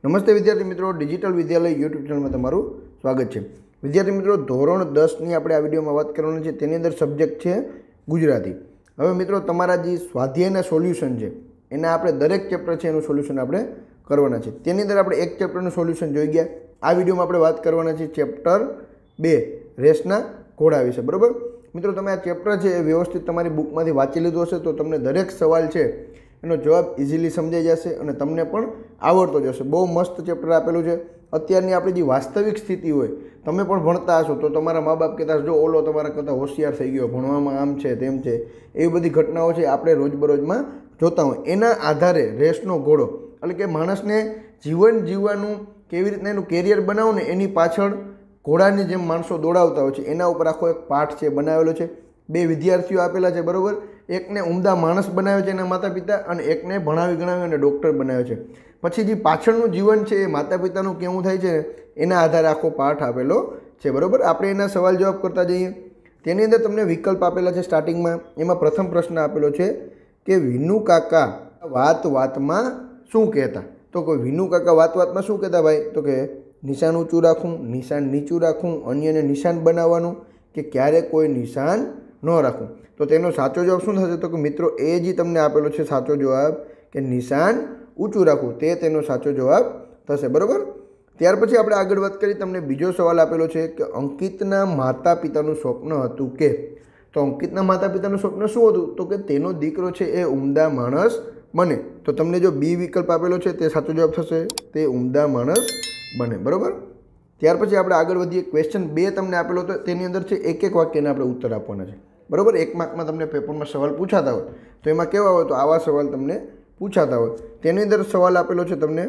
નમસ્તે વિદ્યાર્થી મિત્રો, ડિજિટલ વિદ્યાલય યુટ્યુબ ચેનલમાં તમારું સ્વાગત છે। વિદ્યાર્થી મિત્રો, ધોરણ 10ની આપણે આ વિડીયોમાં વાત કરવાની છે। તેની અંદર સબ્જેક્ટ છે ગુજરાતી। હવે મિત્રો, તમારા જે સ્વાધ્યાયના સોલ્યુશન છે એના આપણે દરેક ચેપ્ટર છે એનું સોલ્યુશન આપણે કરવાના છે। તેની અંદર આપણે એક ચેપ્ટરનું સોલ્યુશન જોઈ ગયા। આ વિડીયોમાં આપણે વાત કરવાના છે ચેપ્ટર 2 રેસના ઘોડા વિશે, બરાબર। મિત્રો, તમે આ ચેપ્ટર છે એ વ્યવસ્થિત તમારી બુકમાંથી વાંચી લીધું હશે તો તમને દરેક સવાલ છે એનો જવાબ ઇઝીલી સમજાઈ જશે અને તમને પણ આવડતો જશે। બહુ મસ્ત ચેપ્ટર આપેલું છે। અત્યારની આપણી જે વાસ્તવિક સ્થિતિ હોય, તમે પણ ભણતા હશો તો તમારા મા બાપ કહેતા જો ઓલો તમારા કરતાં હોશિયાર થઈ ગયો, ભણવામાં આમ છે તેમ છે, એવી બધી ઘટનાઓ છે આપણે રોજબરોજમાં જોતા હોય। એના આધારે રેસનો ઘોડો એટલે કે માણસને જીવન જીવવાનું કેવી રીતના એનું કેરિયર બનાવવું ને એની પાછળ ઘોડાની જેમ માણસો દોડાવતા હોય છે એના ઉપર આખો એક પાઠ છે બનાવેલો છે। બે વિદ્યાર્થીઓ આપેલા છે, બરાબર। એકને ઉમદા માણસ બનાવ્યો છે એના માતા પિતા અને એકને ભણાવી ગણાવી અને ડૉક્ટર બનાવ્યો છે। પછી જે પાછળનું જીવન છે એ માતા પિતાનું કેવું થાય છે એના આધારે આખો પાઠ આપેલો છે, બરાબર। આપણે એના સવાલ જવાબ કરતા જઈએ। તેની અંદર તમને વિકલ્પ આપેલા છે સ્ટાર્ટિંગમાં। એમાં પ્રથમ પ્રશ્ન આપેલો છે કે વિનુ કાકા વાત વાતમાં શું કહેતા? તો કોઈ વિનુ કાકા વાત વાતમાં શું કહેતા ભાઈ? તો કે નિશાન ઊંચું રાખવું, નિશાન નીચું રાખવું, અન્યને નિશાન બનાવવાનું કે ક્યારેક કોઈ નિશાન ન રાખવું। તો તેનો સાચો જવાબ શું થશે? તો કે મિત્રો એ જ તમને આપેલો છે સાચો જવાબ કે નિશાન ઊંચું રાખવું, તે તેનો સાચો જવાબ થશે, બરાબર। ત્યાર પછી આપણે આગળ વાત કરી। તમને બીજો સવાલ આપેલો છે કે અંકિતના માતા પિતાનું સ્વપ્ન હતું કે? તો અંકિતના માતા પિતાનું સ્વપ્ન શું હતું? તો કે તેનો દીકરો છે એ ઉમદા માણસ બને। તો તમને જો બી વિકલ્પ આપેલો છે તે સાચો જવાબ થશે, તે ઉમદા માણસ બને, બરાબર। ત્યાર પછી આપણે આગળ વધીએ। ક્વેશ્ચન 2 તમને આપેલો હતો, તેની અંદર છે એક એક વાક્યને આપણે ઉત્તર આપવાના છે, બરાબર। એક માર્કમાં તમને પેપરમાં સવાલ પૂછાતા હોય તો એમાં કેવા હોય? તો આવા સવાલ તમને પૂછાતા હોય। તેની અંદર સવાલ આપેલો છે તમને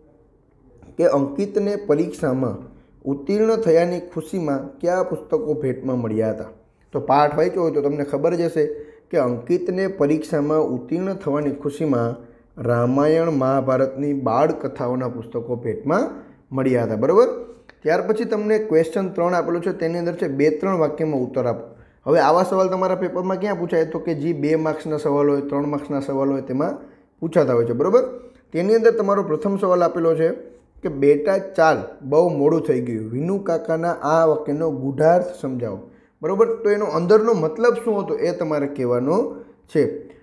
કે અંકિતને પરીક્ષામાં ઉત્તીર્ણ થયાની ખુશીમાં કયા પુસ્તકો ભેટમાં મળ્યા હતા? તો પાઠ વાંચ્યો હોય તો તમને ખબર જ હશે કે અંકિતને પરીક્ષામાં ઉત્તીર્ણ થવાની ખુશીમાં રામાયણ મહાભારતની બાળકથાઓના પુસ્તકો ભેટમાં મળ્યા હતા, બરાબર। ત્યાર પછી તમને ક્વેશ્ચન 3 આપેલું છે, તેની અંદર છે 2-3 વાક્યમાં ઉત્તર આપો। હવે આવા સવાલ તમારા પેપરમાં ક્યાં પૂછાય? તો કે જે 2 માર્ક્સના સવાલ હોય, 3 માર્ક્સના સવાલ હોય તેમાં પૂછાતા હોય છે, બરાબર। તેની અંદર તમારો પ્રથમ સવાલ આપેલો છે કે બેટા ચાલ બહુ મોડું થઈ ગયું, વિનુ કાકાના આ વાક્યનો ગૂઢાર્થ સમજાવો, બરાબર। તો એનો અંદરનો મતલબ શું હતો એ તમારે કહેવાનો છે।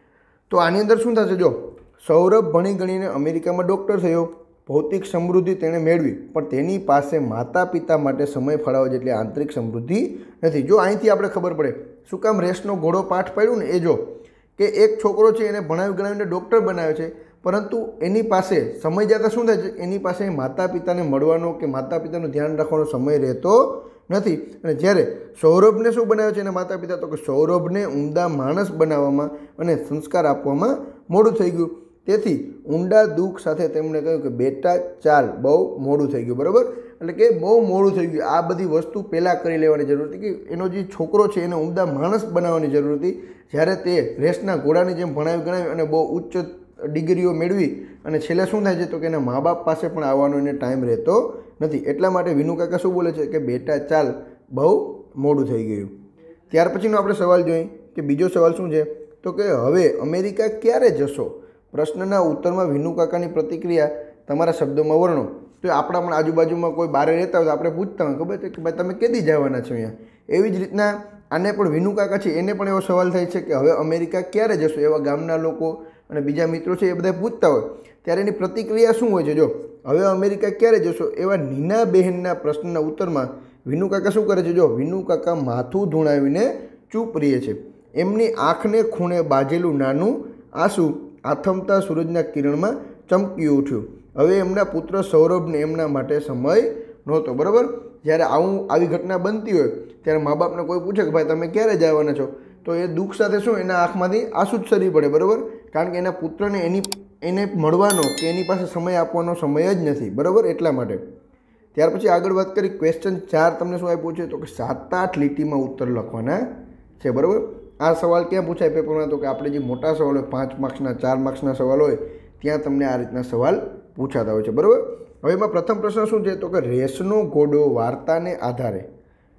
તો આની અંદર શું થશે? જો સૌરભ ભણી ગણીને અમેરિકામાં ડૉક્ટર થયો, ભૌતિક સમૃદ્ધિ તેણે મેળવી, પણ તેની પાસે માતા પિતા માટે સમય ફાળવવા જેટલી આંતરિક સમૃદ્ધિ નથી। જો અહીંથી આપણે ખબર પડે શું કામ રેસનો ઘોડો પાઠ પાડ્યું ને, એ જો કે એક છોકરો છે એને ભણાવી ગણાવીને ડૉક્ટર બનાવે છે, પરંતુ એની પાસે સમય જતાં શું થાય છે? એની પાસે માતા પિતાને મળવાનો કે માતા પિતાનું ધ્યાન રાખવાનો સમય રહેતો નથી। અને જ્યારે સૌરભને શું બનાવે છે એના માતા પિતા? તો કે સૌરભને ઉમદા માણસ બનાવવામાં અને સંસ્કાર આપવામાં મોડું થઈ ગયું। તેથી ઊંડા દુઃખ સાથે તેમણે કહ્યું કે બેટા ચાલ બહુ મોડું થઈ ગયું, બરાબર। એટલે કે બહુ મોડું થઈ ગયું, આ બધી વસ્તુ પહેલાં કરી લેવાની જરૂર હતી કે એનો જે છોકરો છે એને ઉમદા માણસ બનાવવાની જરૂર હતી। જ્યારે તે રેસના ઘોડાની જેમ ભણાવી ગણાવી અને બહુ ઉચ્ચ ડિગ્રીઓ મેળવી અને છેલ્લે શું થાય છે? તો કે એના મા બાપ પાસે પણ આવવાનો એને ટાઈમ રહેતો નથી। એટલા માટે વિનુ કાકા શું બોલે છે કે બેટા ચાલ બહુ મોડું થઈ ગયું। ત્યાર પછીનો આપણે સવાલ જોઈએ કે બીજો સવાલ શું છે? તો કે હવે અમેરિકા ક્યારે જશો? પ્રશ્નના ઉત્તરમાં વિનુ કાકાની પ્રતિક્રિયા તમારા શબ્દોમાં વર્ણો। તો આપણા પણ આજુબાજુમાં કોઈ બહાર રહેતા હોય તો આપણે પૂછતા હોય, ખબર છે કે ભાઈ તમે કેદી જવાના છો અહીંયા? એવી જ રીતના આને પણ વિનુ કાકા છે એને પણ એવો સવાલ થાય છે કે હવે અમેરિકા ક્યારે જશો? એવા ગામના લોકો અને બીજા મિત્રો છે એ બધા પૂછતા હોય ત્યારે એની પ્રતિક્રિયા શું હોય છે? જો હવે અમેરિકા ક્યારે જશો એવા નીના બહેનના પ્રશ્નના ઉત્તરમાં વિનુ કાકા શું કરે છે? જો વિનુ કાકા માથું ધૂણાવીને ચૂપ રહે છે। એમની આંખને ખૂણે બાજેલું નાનું આંસુ આથમતા સૂરજના કિરણમાં ચમકી ઉઠ્યું। હવે એમના પુત્ર સૌરભને એમના માટે સમય નહોતો, બરાબર। જ્યારે આવી ઘટના બનતી હોય ત્યારે મા બાપને કોઈ પૂછે કે ભાઈ તમે ક્યારે જવાના છો? તો એ દુઃખ સાથે શું એના આંખમાંથી આંસુ જ સરી પડે, બરાબર। કારણ કે એના પુત્રને એને મળવાનો કે એની પાસે સમય આપવાનો સમય જ નથી, બરાબર। એટલા માટે ત્યાર પછી આગળ વાત કરી। ક્વેશ્ચન 4 તમને શું આપ્યું છે? તો કે 7-8 લીટીમાં ઉત્તર લખવાના છે, બરાબર। આ સવાલ ક્યાં પૂછાય પેપરમાં? તો કે આપણે જે મોટા સવાલ હોય 5 માર્ક્સના 4 માર્ક્સના સવાલ હોય ત્યાં તમને આ રીતના સવાલ પૂછાતા હોય છે, બરાબર। હવે એમાં પ્રથમ પ્રશ્ન શું છે? તો કે રેસનો ઘોડો વાર્તાને આધારે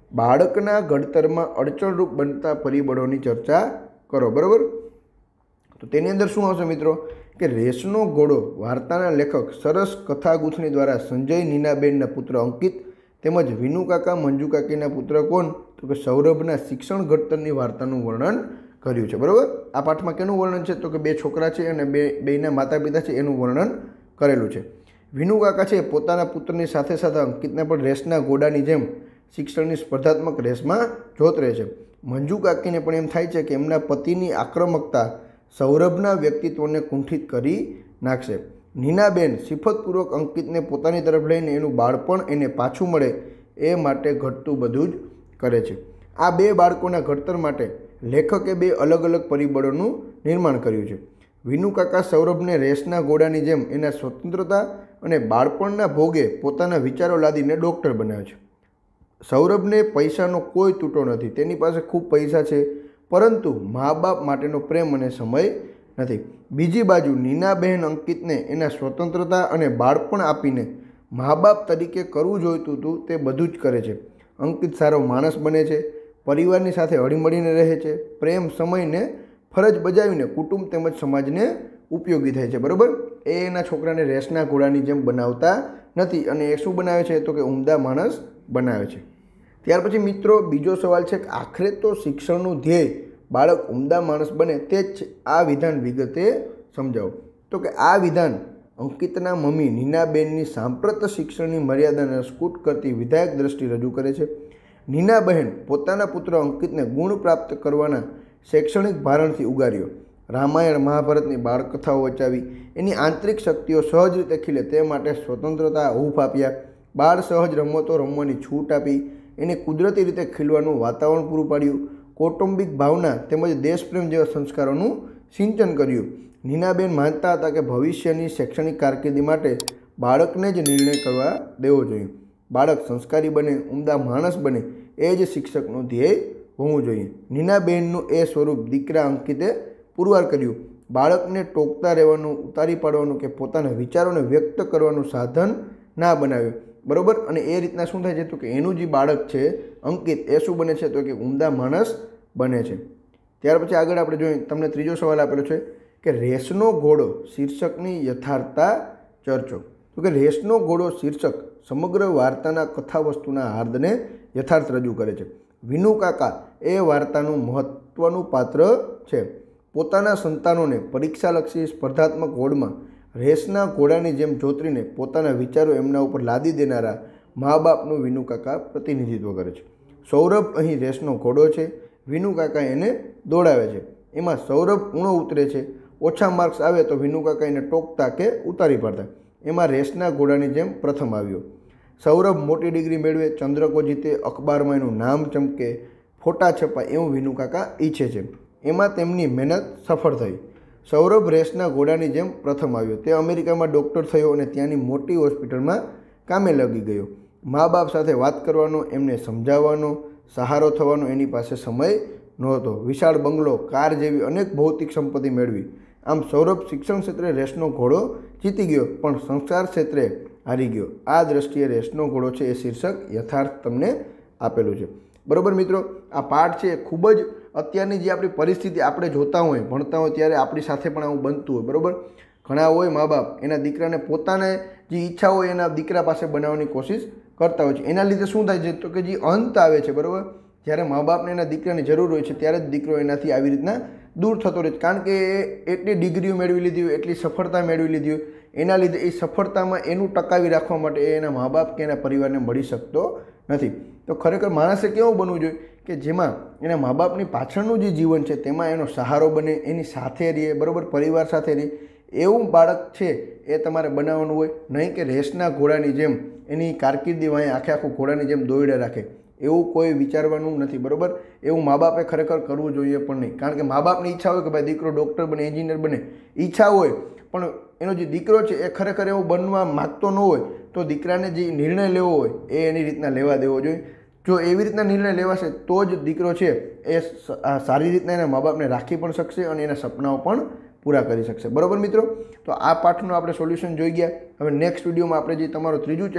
બાળકના ઘડતરમાં અડચણરૂપ બનતા પરિબળોની ચર્ચા કરો, બરાબર। તો તેની અંદર શું આવશે મિત્રો કે રેસનો ઘોડો વાર્તાના લેખક સરસ કથા ગૂંથણી દ્વારા સંજય નીનાબેનના પુત્ર અંકિત તેમજ વિનુકાકા મંજુકાકીના પુત્ર કોણ તો કે સૌરભના શિક્ષણ ઘડતરની વાર્તાનું વર્ણન કર્યું છે. બરાબર, આ પાઠમાં કેનું વર્ણન છે તો કે બે છોકરા છે અને બેના માતા પિતા છે એનું વર્ણન કરેલું છે. વિનુકાકા છે પોતાના પુત્રની સાથે સાથે અંકિતને પણ રેસના ઘોડાની જેમ શિક્ષણની સ્પર્ધાત્મક રેસમાં જોતરે છે. મંજુ કાકીને પણ એમ થાય છે કે એમના પતિની આક્રમકતા સૌરભના વ્યક્તિત્વને કુંઠિત કરી નાખશે. નીનાબેન સિફતપૂર્વક અંકિતને પોતાની તરફ લઈને એનું બાળપણ એને પાછું મળે એ માટે ઘટતું બધું જ કરે છે. આ બે બાળકોના ઘડતર માટે લેખકે બે અલગ અલગ પરિબળોનું નિર્માણ કર્યું છે. વિનુકાકા સૌરભને રેસના ઘોડાની જેમ એના સ્વતંત્રતા અને બાળપણના ભોગે પોતાના વિચારો લાદીને ડૉક્ટર બનાવે છે. સૌરભને પૈસાનો કોઈ તૂટો નથી, તેની પાસે ખૂબ પૈસા છે, પરંતુ મા બાપ માટેનો પ્રેમ અને સમય નથી. બીજી બાજુ નીનાબહેન અંકિતને એના સ્વતંત્રતા અને બાળપણ આપીને મા બાપ તરીકે કરવું જોઈતું હતું તે બધું જ કરે છે. અંકિત સારો માણસ બને છે, પરિવારની સાથે હળીમળીને રહે છે, પ્રેમ સમયને ફરજ બજાવીને કુટુંબ તેમજ સમાજને ઉપયોગી થાય છે. બરાબર, એ એના છોકરાને રેસના ઘોડાની જેમ બનાવતા નથી અને એ શું બનાવે છે તો કે ઉમદા માણસ બનાવે છે. ત્યાર પછી મિત્રો બીજો સવાલ છે કે આખરે તો શિક્ષણનું ધ્યેય બાળક ઉમદા માણસ બને તે જ આ વિધાન વિગતે સમજાવો. તો કે આ વિધાન અંકિતના મમ્મી નીનાબેનની સાંપ્રત શિક્ષણની મર્યાદાને સ્કૂટ કરતી વિધાયક દ્રષ્ટિ રજૂ કરે છે. નીનાબહેન પોતાના પુત્ર અંકિતને ગુણ પ્રાપ્ત કરવાના શૈક્ષણિક ભારણથી ઉગાર્યો. રામાયણ મહાભારતની બાળકથાઓ વચાવી, એની આંતરિક શક્તિઓ સહજ રીતે ખીલે તે માટે સ્વતંત્રતા હૂંફ આપ્યા, બાળ સહજ રમતો રમવાની છૂટ આપી, એને કુદરતી રીતે ખીલવાનું વાતાવરણ પૂરું પાડ્યું, કૌટુંબિક ભાવના તેમજ દેશપ્રેમ જેવા સંસ્કારોનું સિંચન કર્યું. નીનાબેન માનતા હતા કે ભવિષ્યની શૈક્ષણિક કારકિર્દી માટે બાળકને જ નિર્ણય કરવા દેવો જોઈએ. બાળક સંસ્કારી બને, ઉમદા માણસ બને એ જ શિક્ષકનું ધ્યેય હોવું જોઈએ. નીનાબેનનું એ સ્વરૂપ દીકરા અંકિતે પુરવાર કર્યું. બાળકને ટોકતા રહેવાનું, ઉતારી પાડવાનું કે પોતાના વિચારોને વ્યક્ત કરવાનું સાધન ના બનાવ્યું. બરાબર, અને એ રીતના શું થાય છે તો કે એનું જે બાળક છે અંકિત એ શું બને છે તો કે ઉમદા માણસ બને છે. ત્યાર પછી આગળ આપણે જોઈએ, તમને ત્રીજો સવાલ આપેલો છે કે રેસનો ઘોડો શીર્ષકની યથાર્થતા ચર્ચો. તો કે રેસનો ઘોડો શીર્ષક સમગ્ર વાર્તાના કથા વસ્તુના હાર્દને યથાર્થ રજૂ કરે છે. વિનુકાકા એ વાર્તાનું મહત્વનું પાત્ર છે. પોતાના સંતાનોને પરીક્ષાલક્ષી સ્પર્ધાત્મક હોડમાં રેસના ઘોડાની જેમ જોતરીને પોતાના વિચારો એમના ઉપર લાદી દેનારા મા બાપનું વિનુકાકા પ્રતિનિધિત્વ કરે છે. સૌરભ અહીં રેસનો ઘોડો છે, વિનુકાકા એને દોડાવે છે. એમાં સૌરભ ઊણો ઉતરે છે, ઓછા માર્ક્સ આવે તો વિનુકાકા એને ટોકતા કે ઉતારી પાડતા. એમાં રેસના ઘોડાની જેમ પ્રથમ આવ્યો. સૌરભ મોટી ડિગ્રી મેળવે, ચંદ્રકો જીતે, અખબારમાં એનું નામ ચમકે, ફોટા છપાય એવું વિનુકાકા ઈચ્છે છે. એમાં તેમની મહેનત સફળ થઈ. સૌરભ રેસના ઘોડાની જેમ પ્રથમ આવ્યો. તે અમેરિકામાં ડૉક્ટર થયો અને ત્યાંની મોટી હોસ્પિટલમાં કામે લાગી ગયો. મા બાપ સાથે વાત કરવાનો, એમને સમજાવવાનો, સહારો થવાનો એની પાસે સમય નહોતો. વિશાળ બંગલો, કાર જેવી અનેક ભૌતિક સંપત્તિ મેળવી. આમ સૌરભ શિક્ષણ ક્ષેત્રે રેસનો ઘોડો જીતી ગયો પણ સંસ્કાર ક્ષેત્રે હારી ગયો. આ દ્રષ્ટિએ રેસનો ઘોડો છે એ શીર્ષક યથાર્થ તમને આપેલું છે. બરાબર મિત્રો, આ પાઠ છે ખૂબ જ અત્યારની જે આપણી પરિસ્થિતિ આપણે જોતા હોય, ભણતા હોય ત્યારે આપણી સાથે પણ આવું બનતું હોય. બરાબર, ઘણા હોય મા બાપ એના દીકરાને પોતાને જે ઈચ્છા હોય એના દીકરા પાસે બનાવવાની કોશિશ કરતા હોય છે. એના લીધે શું થાય છે તો કે જે અંત આવે છે, બરાબર, જ્યારે મા બાપને એના દીકરાની જરૂર હોય છે ત્યારે જ દીકરો એનાથી આવી રીતના દૂર થતો રહે છે. કારણ કે એ એટલી ડિગ્રીઓ મેળવી લીધી હોય, એટલી સફળતા મેળવી લીધી હોય, એના લીધે એ સફળતામાં એનું ટકાવી રાખવા માટે એ એના મા બાપ કે એના પરિવારને મળી શકતો નથી. તો ખરેખર માણસે કેવું બનવું જોઈએ કે જેમાં એના મા બાપની પાછળનું જે જીવન છે તેમાં એનો સહારો બને, એની સાથે રહે, બરાબર, પરિવાર સાથે રહે એવું બાળક છે એ તમારે બનાવવાનું હોય. નહીં કે રેસના ઘોડાની જેમ એની કારકિર્દી વાંહે આખે આખું ઘોડાની જેમ દોડે રાખે, એવું કોઈ વિચારવાનું નથી. બરાબર, એવું મા બાપે ખરેખર કરવું જોઈએ પણ નહીં. કારણ કે મા બાપની ઈચ્છા હોય કે ભાઈ દીકરો ડૉક્ટર બને, એન્જિનિયર બને, ઈચ્છા હોય, પણ એનો જે દીકરો છે એ ખરેખર એવું બનવા માગતો ન હોય તો દીકરાને જે નિર્ણય લેવો હોય એ એની રીતના લેવા દેવો જોઈએ. જો એવી રીતના નિર્ણય લેવાશે તો જ દીકરો છે એ સારી રીતના એના મા બાપને રાખી પણ શકશે અને એના સપનાઓ પણ પૂરા કરી શકશે. બરાબર મિત્રો, તો આ પાઠનું આપણે સોલ્યુશન જોઈ ગયા. હવે નેક્સ્ટ વિડીયોમાં આપણે જે તમારું ત્રીજું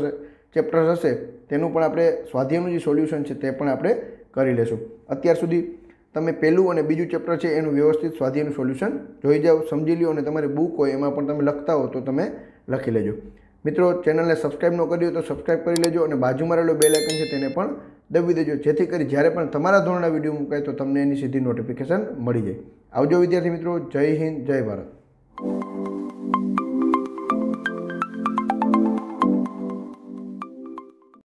ચેપ્ટર હશે તેનું પણ આપણે સ્વાધ્યાયનું જે સોલ્યુશન છે તે પણ આપણે કરી લેશું. અત્યાર સુધી તમે પહેલું અને બીજું ચેપ્ટર છે એનું વ્યવસ્થિત સ્વાધ્યાયનું સોલ્યુશન જોઈ જાઓ, સમજી લો, અને તમારી બુક હોય એમાં પણ તમે લખતા હો તો તમે લખી લેજો. મિત્રો, ચેનલને સબસ્ક્રાઈબ ન કરી હોય તો સબસ્ક્રાઈબ કરી લેજો અને બાજુમાં રહેલો બેલ આઇકન છે તેને પણ દબાવી દેજો, જેથી કરી જ્યારે પણ તમારા ધોરણના વિડીયો મુકાય તો તમને એની સીધી નોટિફિકેશન મળી જાય. આવજો વિદ્યાર્થી મિત્રો. જય હિન્દ, જય ભારત.